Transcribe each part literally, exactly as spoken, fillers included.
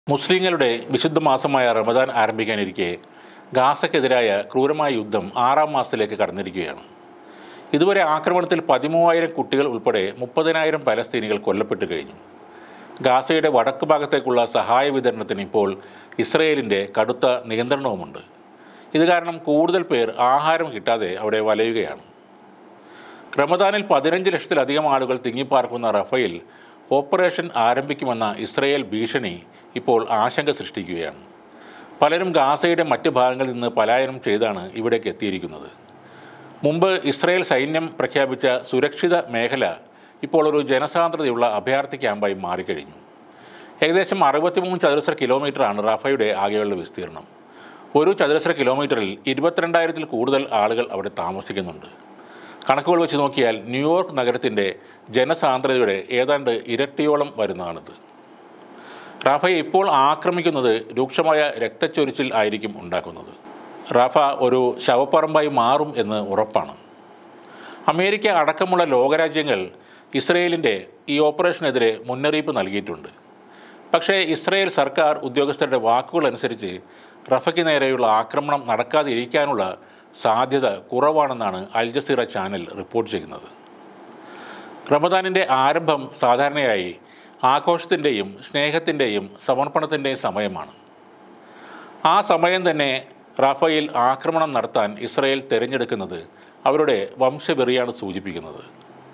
മുസ്ലിങ്ങളുടെ വിശുദ്ധ മാസമായ റമദാൻ ആരംഭിക്കാനിരിക്കെ ഗാസയ്ക്കെതിരായ ക്രൂരമായ യുദ്ധം ആറാം മാസത്തിലേക്ക് കടന്നിരിക്കുകയാണ്. ഇതുവരെ ആക്രമണത്തിൽ പതിമൂവായിരം കുട്ടികൾ ഉൾപ്പെടെ മുപ്പതിനായിരം പലസ്തീനികൾ കൊല്ലപ്പെട്ടു കഴിഞ്ഞു. ഗാസയുടെ വടക്ക് ഭാഗത്തേക്കുള്ള സഹായ വിതരണത്തിന് ഇപ്പോൾ ഇസ്രയേലിൻ്റെ കടുത്ത നിയന്ത്രണവുമുണ്ട്. ഇത് കാരണം കൂടുതൽ പേർ ആഹാരം കിട്ടാതെ അവിടെ വലയുകയാണ്. റമദാനിൽ പതിനഞ്ച് ലക്ഷത്തിലധികം ആളുകൾ തിങ്ങിപ്പാർക്കുന്ന റഫയിൽ ഓപ്പറേഷൻ ആരംഭിക്കുമെന്ന ഇസ്രയേൽ ഭീഷണി ഇപ്പോൾ ആശങ്ക സൃഷ്ടിക്കുകയാണ്. പലരും ഗാസയുടെ മറ്റ് ഭാഗങ്ങളിൽ നിന്ന് പലായനം ചെയ്താണ് ഇവിടേക്ക് എത്തിയിരിക്കുന്നത്. മുമ്പ് ഇസ്രയേൽ സൈന്യം പ്രഖ്യാപിച്ച സുരക്ഷിത മേഖല ഇപ്പോൾ ഒരു ജനസാന്ദ്രതയുള്ള അഭയാർത്ഥി ക്യാമ്പായി മാറിക്കഴിഞ്ഞു. ഏകദേശം അറുപത്തിമൂന്ന് ചതുരശ്ര കിലോമീറ്ററാണ് റഫയുടെ ആകെയുള്ള വിസ്തീർണം. ഒരു ചതുരശ്ര കിലോമീറ്ററിൽ ഇരുപത്തിരണ്ടായിരത്തിൽ കൂടുതൽ ആളുകൾ അവിടെ താമസിക്കുന്നുണ്ട്. കണക്കുകൾ വെച്ച് നോക്കിയാൽ ന്യൂയോർക്ക് നഗരത്തിൻ്റെ ജനസാന്ദ്രതയുടെ ഏതാണ്ട് ഇരട്ടിയോളം വരുന്നതാണിത്. റാഫയെ ഇപ്പോൾ ആക്രമിക്കുന്നത് രൂക്ഷമായ രക്തച്ചൊരിച്ചിൽ ആയിരിക്കും ഉണ്ടാക്കുന്നത്. റാഫ ഒരു ശവപ്പറമ്പായി മാറും എന്ന് ഉറപ്പാണ്. അമേരിക്ക അടക്കമുള്ള ലോകരാജ്യങ്ങൾ ഇസ്രയേലിൻ്റെ ഈ ഓപ്പറേഷനെതിരെ മുന്നറിയിപ്പ് നൽകിയിട്ടുണ്ട്. പക്ഷേ ഇസ്രയേൽ സർക്കാർ ഉദ്യോഗസ്ഥരുടെ വാക്കുകൾ അനുസരിച്ച് റഫയ്ക്ക് നേരെയുള്ള ആക്രമണം നടക്കാതിരിക്കാനുള്ള സാധ്യത കുറവാണെന്നാണ് അൽ ജസീറ ചാനൽ റിപ്പോർട്ട് ചെയ്യുന്നത്. റമദാനിൻ്റെ ആരംഭം സാധാരണയായി ആഘോഷത്തിൻ്റെയും സ്നേഹത്തിൻ്റെയും സമർപ്പണത്തിൻ്റെയും സമയമാണ്. ആ സമയം തന്നെ റഫയിൽ ആക്രമണം നടത്താൻ ഇസ്രയേൽ തിരഞ്ഞെടുക്കുന്നത് അവരുടെ വംശവെറിയാണ് സൂചിപ്പിക്കുന്നത്.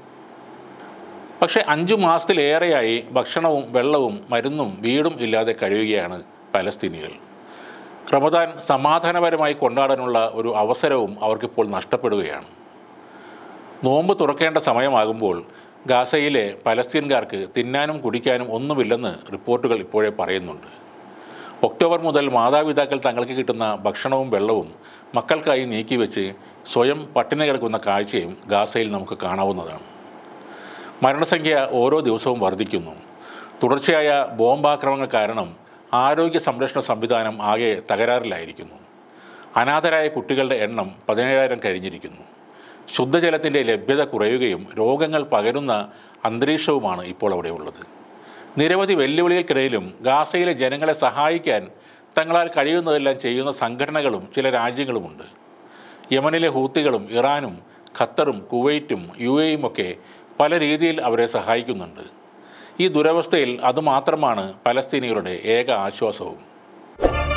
പക്ഷേ അഞ്ചു മാസത്തിലേറെയായി ഭക്ഷണവും വെള്ളവും മരുന്നും വീടും ഇല്ലാതെ കഴിയുകയാണ് പലസ്തീനികൾ. റമദാൻ സമാധാനപരമായി കൊണ്ടാടാനുള്ള ഒരു അവസരവും അവർക്കിപ്പോൾ നഷ്ടപ്പെടുകയാണ്. നോമ്പ് തുറക്കേണ്ട സമയമാകുമ്പോൾ ഗാസയിലെ പലസ്തീൻകാർക്ക് തിന്നാനും കുടിക്കാനും ഒന്നുമില്ലെന്ന് റിപ്പോർട്ടുകൾ ഇപ്പോഴേ പറയുന്നുണ്ട്. ഒക്ടോബർ മുതൽ മാതാപിതാക്കൾ തങ്ങൾക്ക് കിട്ടുന്ന ഭക്ഷണവും വെള്ളവും മക്കൾക്കായി നീക്കിവെച്ച് സ്വയം പട്ടിണി കിടക്കുന്ന കാഴ്ചയും ഗാസയിൽ നമുക്ക് കാണാവുന്നതാണ്. മരണസംഖ്യ ഓരോ ദിവസവും വർദ്ധിക്കുന്നു. തുടർച്ചയായ ബോംബാക്രമണങ്ങൾ കാരണം ആരോഗ്യ സംരക്ഷണ സംവിധാനം ആകെ തകരാറിലായിരിക്കുന്നു. അനാഥരായ കുട്ടികളുടെ എണ്ണം പതിനേഴായിരം കഴിഞ്ഞിരിക്കുന്നു. ശുദ്ധജലത്തിൻ്റെ ലഭ്യത കുറയുകയും രോഗങ്ങൾ പകരുന്ന അന്തരീക്ഷവുമാണ് ഇപ്പോൾ അവിടെ ഉള്ളത്. നിരവധി വെല്ലുവിളികൾക്കിടയിലും ഗാസയിലെ ജനങ്ങളെ സഹായിക്കാൻ തങ്ങളാൽ കഴിയുന്നതെല്ലാം ചെയ്യുന്ന സംഘടനകളും ചില രാജ്യങ്ങളുമുണ്ട്. യമനിലെ ഹൂത്തികളും ഇറാനും ഖത്തറും കുവൈറ്റും യു എയും ഒക്കെ പല രീതിയിൽ അവരെ സഹായിക്കുന്നുണ്ട്. ഈ ദുരവസ്ഥയിൽ അതുമാത്രമാണ് പലസ്തീനികളുടെ ഏക ആശ്വാസവും.